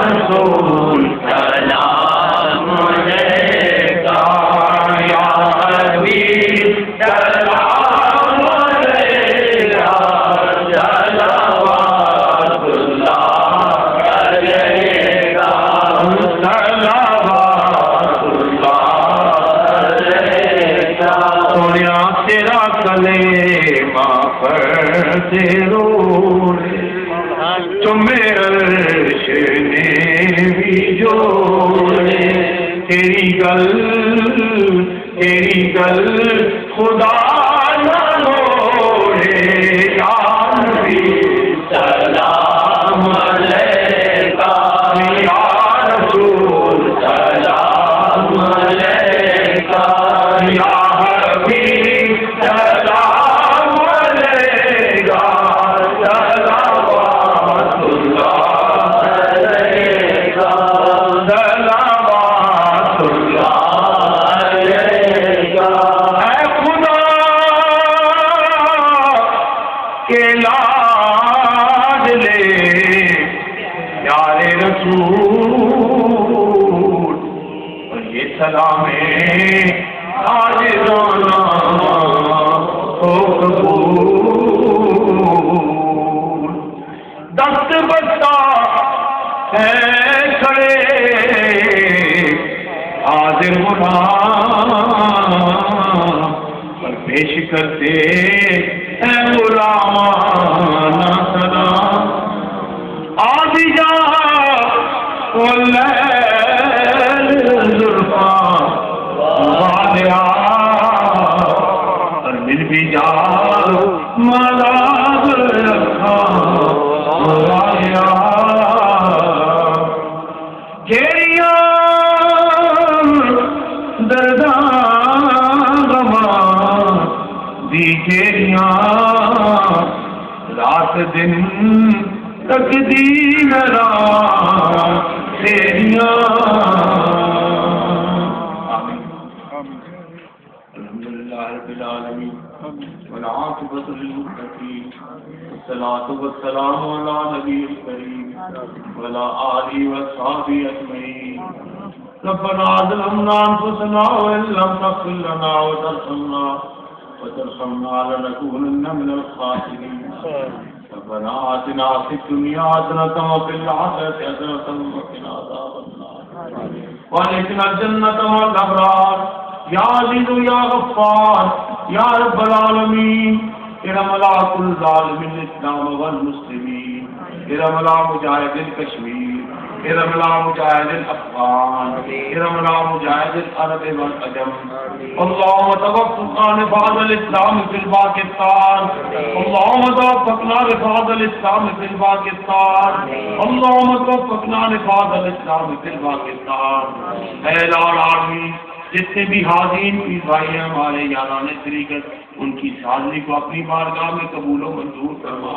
رسول سلام علیکہ یا حبیب سلام علیکہ صلوات اللہ علیکہ صلوات اللہ علیکہ سونیا تیرا کلمہ پڑھتے روڑے تمہیں عرش نے بھی جوڑے تیری گل خدا نہ موڑے یا نبی سلام علیکہ یا رسول سلام علیکہ یا حبیب سلام علیکہ صلوات اللہ علیکہ صلوات اللہ علیکہ اے خدا کے لاڈ لے پیارے رسول اور یہ سلام عاجزانہ ہو قبول دست بستا ہے کھڑے حاضر غلام پر پیش کرتے اے غلامانہ سلام آدھی جا واللیل زلفاں والیا اور مل بھی جا ملاذ رکھا والیا گھیریاں درداں غماں دی گھیریاں رات دن تقدیر رات تیریاں الحمدللہ رب العالمین والعاقبۃ للمتقین والصلاۃ والسلام علی نبی الکریم وعلی آلہ وصحبہ اجمعین ربنا ظلمنا انفسنا وان لم تغفر لنا وترحمنا لنكونن من الخاسرين ربنا آتنا في الدنيا حسنة وفي الآخرة حسنة وقنا عذاب النار وادخلنا الجنة مع الأبرار يا عزيز يا غفار يا رب العالمين ارحم ملاك الظالم الإسلام والمسلمين ارحم مجاهد الكشمير ارحم مجاهد الأفغان ارحم مجاهد العرب والعجم اللهم توفقنا لبعض الإسلام في الباكستان اللهم توفقنا لبعض الإسلام في الباكستان اللهم توفقنا لبعض الإسلام في الباكستان اے العالمین جتنے بھی حاضرین کی بھائی ہیں ہمارے یاران طریقت ان کی حاضری کو اپنی بارگاہ میں قبول و منظور فرما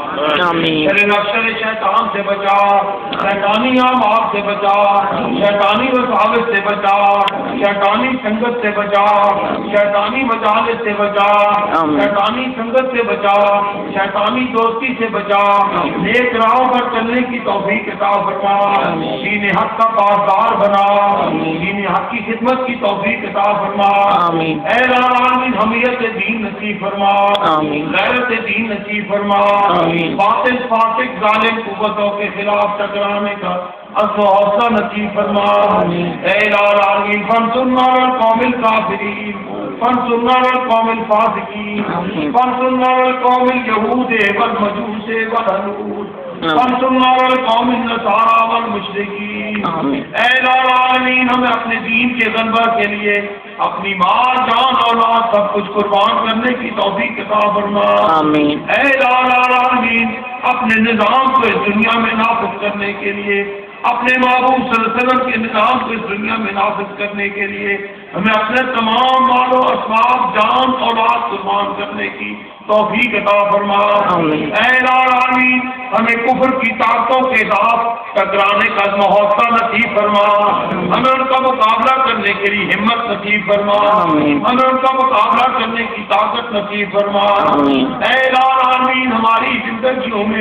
شر شیطان سے بچا شیطانی اعمال سے بچا شیطانی وساوس سے بچا شیطانی سنگت سے بچا شیطانی مجالس سے بچا شیطانی سنگت سے بچا شیطانی دوستی سے بچا نیک راہوں پر چلنے کی توفیق عطا فرما دین حق کا پاسدار بنا دین حق کی خدمت کی توفیق عطا فرما اے العالمین حمیت دین نصیب فرما غیرت دین نصیب فرما باطل فاسق ظالم قوتوں کے خلاف ٹکرانے کا عزم و حوصلہ نصیب فرما اے العالمین فانصرنا علی القوم الکافرین فانصرنا علی القوم الفاسقین فانصرنا علی القوم اليہود والمجوس والہنود فانصرنا علی القوم النصارى والمشرکین اے العالمین ہمیں اپنے دین کے غلبہ کے لیے اپنی مال جان اولاد سب کچھ قربان کرنے کی توفیق عطا فرما اے العالمین اپنے نظام کو اس دنیا میں نافذ کرنے کے لیے اپنے محبوب صلی اللہ علیہ وسلم کے نظام کو اس دنیا میں نافذ کرنے کے لیے ہمیں اپنے تمام مال و اسباب جان اولاد قربان کرنے کی توفیق عطا فرما اے العالمین ہمیں کفر کی طاقتوں کے ساتھ ٹکرانے کا حوصلہ نصیب فرما ہمیں ان کا مقابلہ کرنے کے لیے ہمت نصیب فرما ہمیں ان کا مقابلہ کرنے کی طاقت نصیب فرما اے العالمین ہماری زندگیوں میں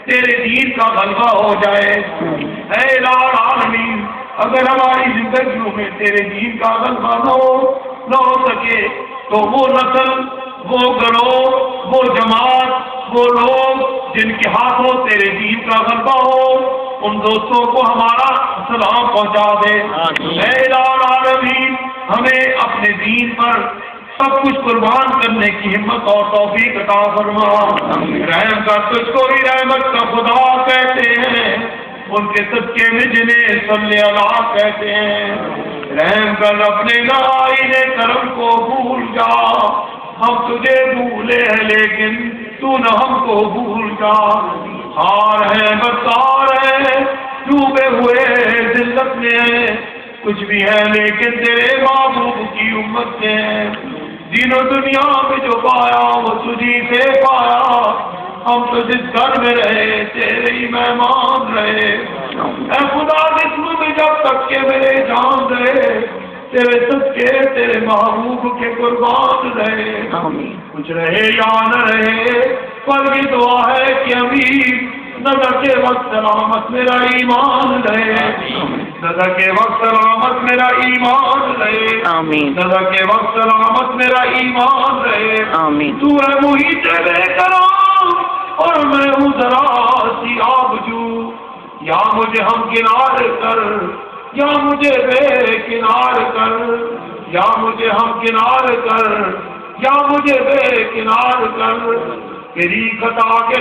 تیرے دین کا غلبہ ہو جائے۔ اے الہ العالمین، اگر ہماری زندگیوں میں تیرے دین کا غلبہ نہ ہو سکے تو وہ نسل، وہ گروہ، وہ جماعت، وہ لوگ جن کے ہاتھوں تیرے دین کا غلبہ ہو، ان دوستوں کو ہمارا سلام پہنچا دے۔ اے الہ العالمین، ہمیں اپنے دین پر سب کچھ قربان کرنے کی ہمت اور توفیق عطا فرما۔ رحم کر، تجھ کو ہی رحمت کا خدا کہتے ہیں، ان کے صدقے میں جنہیں صلی اللہ کہتے ہیں۔ رحم کر، اپنے نائن کرم کو بھول جا، ہم تجھے بھولے ہیں لیکن تو نہ ہم کو بھول جا۔ ہار ہے، بدکار ہے، ڈوبے ہوئے ذلت میں ہے، کچھ بھی ہے لیکن تیرے محبوب کی امت سے ہے۔ دین و دنیا میں جو پایا وہ تجھی سے پایا، ہم تو جس گھر میں رہے تیرے ہی مہمان رہے۔ اے خدا، جسم میں جب تک کہ میرے جان رہے، تیرے صدقے تیرے محبوب کے قربان رہے۔ کچھ رہے یا نہ رہے، پر یہ دعا ہے کہ امین نظر کے وقت سلامت میرا ایمان رہے، نظر کے وقت سلامت میرا ایمان رہے، نظر کے وقت سلامت میرا ایمان رہے۔ تو ہے محیط بے کرام اور میں ہوں ذرا سی آبجو، یا مجھے ہم کنار کر یا مجھے بے کنار کر، یا مجھے ہم کنار کر یا مجھے بے کنار کر۔ میری خطا کے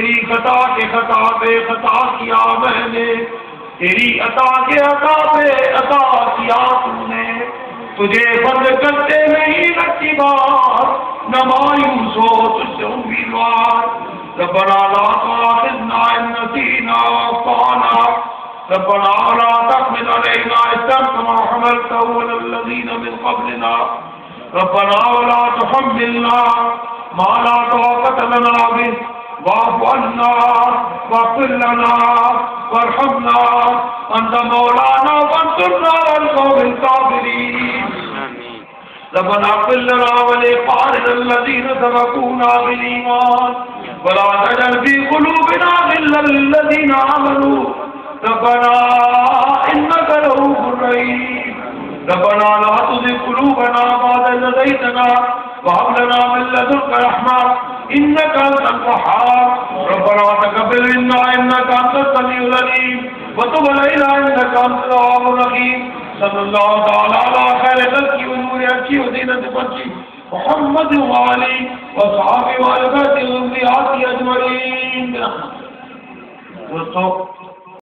خطا پہ خطا کیا میں نے، تیری عطا کے عطا پہ عطا کیا تو نے، تجھے بند کرتے نہیں لگتی بات، نہ مایوس ہو تجھ سے امیدوار۔ ربنا لا تؤاخذنا إن نسينا وأخطأنا، ربنا ولا تحمل علينا إصرا كما حملته على الذين من قبلنا، ربنا ولا تحملنا ما لا طاقة لنا به، واعف عنا واغفر لنا وارحمنا، أنت مولانا فانصرنا على القوم الكافرين۔ ربنا اغفر لنا ولإخواننا الذين سبقونا بالإيمان، ولا تجعل في قلوبنا غلا للذين آمنوا، ربنا إنك رؤوف رحيم۔ ربنا لا تزغ قلوبنا بعد إذ هديتنا وهب لنا من لدنك رحمة إنك أنت الوهاب، ربنا تقبل منا إنك أنت السميع العليم وتب علينا إنك أنت التواب الرحيم۔ صلى الله تعالى على خير خلقه ونور عرشه وزينة وجهه محمد وآله وصحبه وآل بيته وذريته أجمعين۔ دوستو،